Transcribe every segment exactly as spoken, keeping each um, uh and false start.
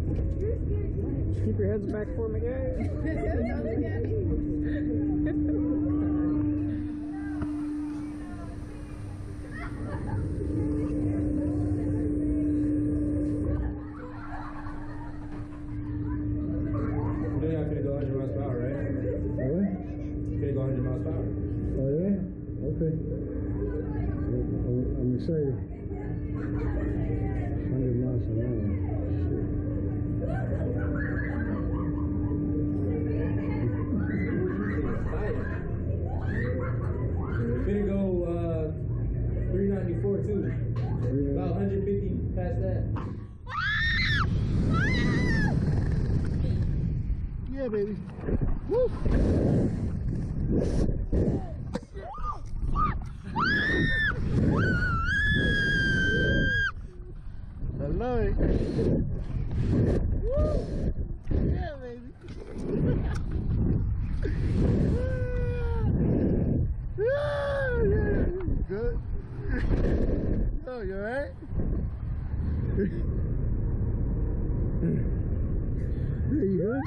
Keep your heads back for me, guys. You know, I could go one hundred miles per hour, right? What? Could go one hundred miles per hour. Oh, yeah? Okay. I'm, I'm excited. one hundred miles an hour. Finna go uh, three ninety-four too. About one hundred fifty past that. Yeah, baby. Woo! I love it. Woo! Yeah, baby. Good. Oh, you alright? There you go.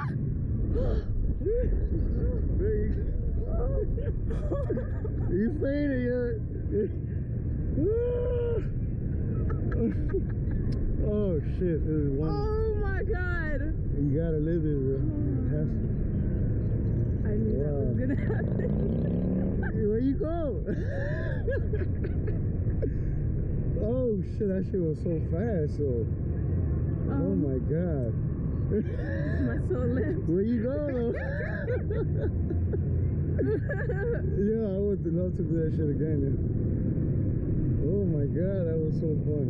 There you go. You faded yet? Oh shit, this is one. Oh my god. You gotta live this, bro. It has to. I knew Wow. that was gonna happen. Where you go? Oh shit, that shit was so fast. So, oh, oh my god. My soul left. Where you go though? Yeah, I would love to do that shit again. Yeah. Oh my god, that was so fun.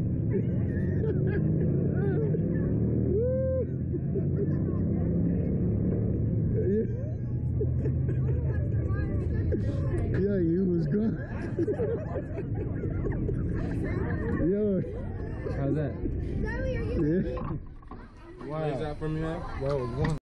Yeah, you was gone. Yo. How's that? Yeah. Why is that from you, man? That was one.